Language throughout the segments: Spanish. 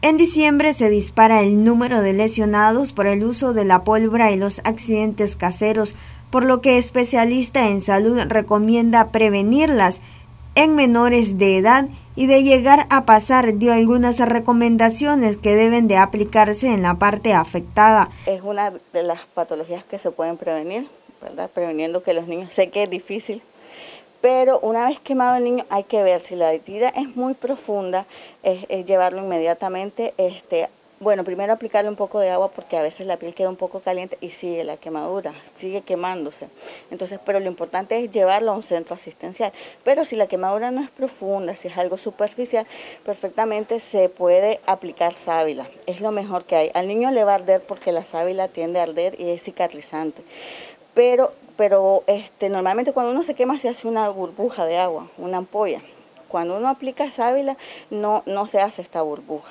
En diciembre se dispara el número de lesionados por el uso de la pólvora y los accidentes caseros, por lo que especialista en salud recomienda prevenirlas en menores de edad y de llegar a pasar dio algunas recomendaciones que deben de aplicarse en la parte afectada. Es una de las patologías que se pueden prevenir, ¿verdad? Preveniendo que los niños, sé que es difícil, pero una vez quemado el niño hay que ver si la herida es muy profunda, es llevarlo inmediatamente, bueno, primero aplicarle un poco de agua porque a veces la piel queda un poco caliente y sigue la quemadura, sigue quemándose. Entonces, pero lo importante es llevarlo a un centro asistencial. Pero si la quemadura no es profunda, si es algo superficial, perfectamente se puede aplicar sábila. Es lo mejor que hay. Al niño le va a arder porque la sábila tiende a arder y es cicatrizante. Pero normalmente cuando uno se quema se hace una burbuja de agua, una ampolla. Cuando uno aplica sábila no se hace esta burbuja.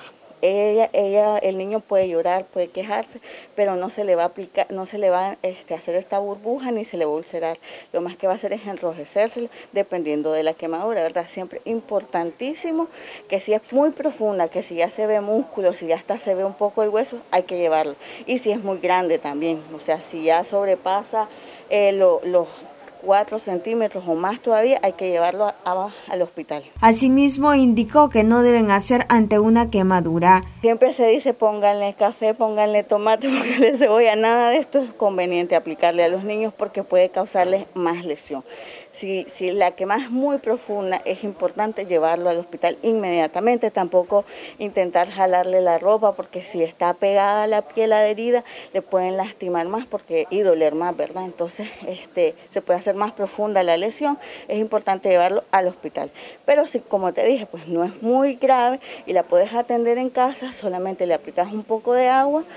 El niño puede llorar, puede quejarse, pero no se le va a aplicar, no se le va a hacer esta burbuja ni se le va a ulcerar. Lo más que va a hacer es enrojecerse dependiendo de la quemadura, ¿verdad? Siempre importantísimo que si es muy profunda, que si ya se ve músculo, si ya hasta se ve un poco el hueso, hay que llevarlo. Y si es muy grande también, o sea, si ya sobrepasa los 4 centímetros o más todavía, hay que llevarlo al hospital. Asimismo, indicó que no deben hacer ante una quemadura. Siempre se dice pónganle café, pónganle tomate, pónganle cebolla, nada de esto es conveniente aplicarle a los niños porque puede causarles más lesión. Si la quema es muy profunda, es importante llevarlo al hospital inmediatamente, tampoco intentar jalarle la ropa porque si está pegada a la piel a la herida, le pueden lastimar más y doler más, ¿verdad? Entonces se puede hacer más profunda la lesión, es importante llevarlo al hospital. Pero si, como te dije, pues no es muy grave y la puedes atender en casa, solamente le aplicas un poco de agua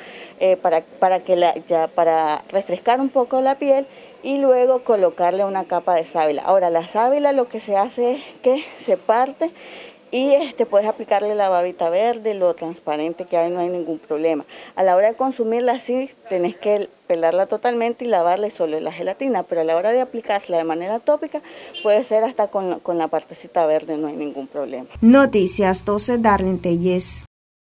para refrescar un poco la piel y luego colocarle una capa de sábila. Ahora, la sábila lo que se hace es que se parte y puedes aplicarle la babita verde, lo transparente que hay, no hay ningún problema. A la hora de consumirla sí, tenés que pelarla totalmente y lavarle solo la gelatina, pero a la hora de aplicársela de manera tópica puede ser hasta con la partecita verde, no hay ningún problema. Noticias 12, Darlene Telles.